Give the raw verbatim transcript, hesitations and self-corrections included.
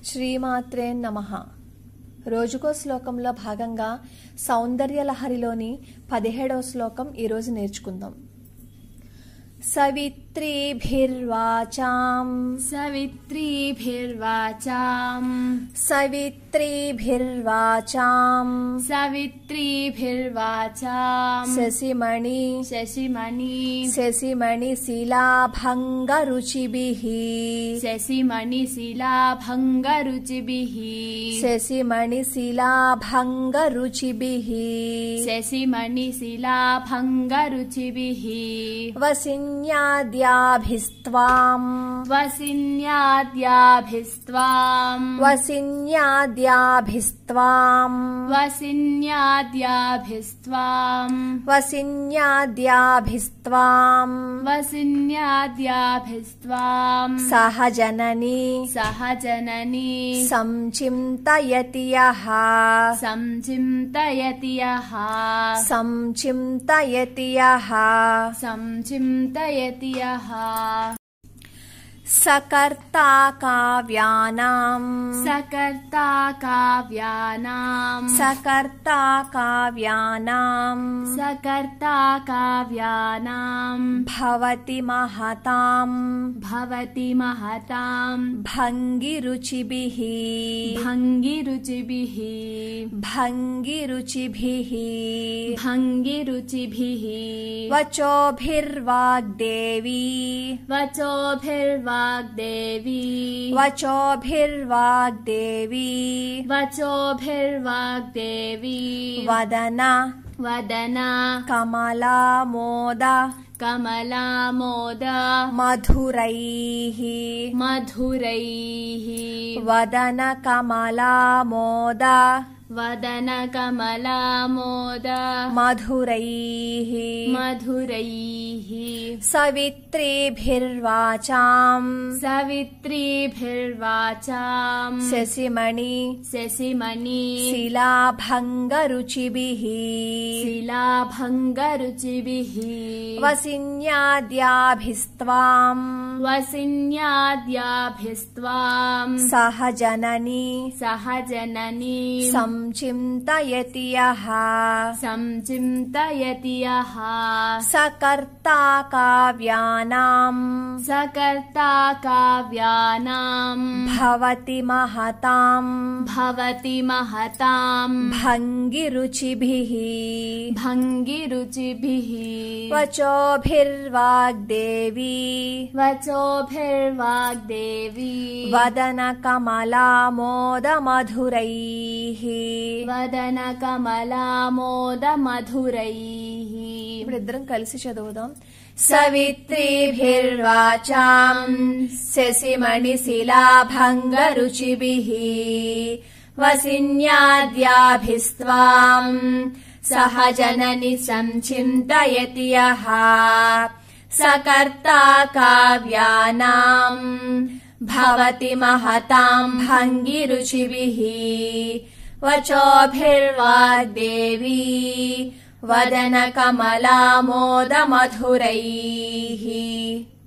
శ్రీమాత్రే నమః. రోజుకో శ్లోకంలో భాగంగా సౌందర్యలహరిలోని పదిహేడవ శ్లోకం ఈరోజు నేర్చుకుందాం. సవిత్రీభిర్వాచాం సవిత్రీభిర్వాచాం సవిత్రీభిర్వాచాం సవిత్రీభిర్వాచాం శశిమణి శశిమణి శశిమణి శిలాభంగరుచిభిః శశిమణి శిలాభంగరుచిభిః శశిమణి శిలాభంగరుచిభిః శశిమణి శిలాభంగరుచిభిః వసిన్యాద్యాభిస్త్వాం వసిన్యాద్యాభిస్త్వాం వసిన్యాద్యాభిస్త్వాం వసిన్యాద్యాభిస్త్వాం వసిన్యాద్యాభిస్త్వాం వసిన్యాద్యాభిస్త్వాం సహజనని సహజనని సంచింతయతి యః సంచింతయతి యః సంచింతయతి యః సంచింతయతి యః సకర్తా కావ్యానాం సకర్తా కావ్యానాం సకర్తా కావ్యానాం సకర్తా కావ్యానాం భవతి మహతాం భవతి మహతాం భంగిరుచిభిః భంగిరుచిభిః భంగిరుచిభిః భంగిరుచిభిః వచోభిర్వాగ్దేవీ వచోభిర్వాగ్దేవీ వచోభిర్వాగ్దేవీ వచోభిర్వాగ్దేవీ వదన వదన కమలామోద కమలామోద మధురైః మధురైః వదన కమలామోద వదన కమలామోద మధురైః మధురైః సవిత్రీభిర్వాచాం సవిత్రీభిర్వాచాం శశిమణి శశిమణి శిలాభంగరుచిభిః శిలాభంగరుచిభిః వసిన్యాద్యాభిస్త్వాం వసిన్యాద్యాభిస్త్వాం సహజనని సహజనని సంచింతయతి యః సంచింతయతి యః సకర్తా కావ్యానాం సకర్తా కావ్యానాం భవతి మహతాం భవతి మహతాం భంగిరుచిభిః భంగిరుచిభిః వచోభిర్వాగ్దేవీ వచోభిర్వాగ్దేవీ వదన కమలామోద మధురైః. వదన కమలామోద మధురైః. ఇప్పుడు ఇద్దరం కలిసి చదువుదాం. సవిత్రీభిర్వాచాం శశిమణి శిలాభంగరుచిభిః వసిన్యాద్యాభిస్త్వాం సహజనని సంచింతయతి యః సకర్తా కావ్యానాం భవతి మహతాం భంగిరుచిభిః వచోభిర్వాగ్దేవీ వదన కమలామోద మధురైః.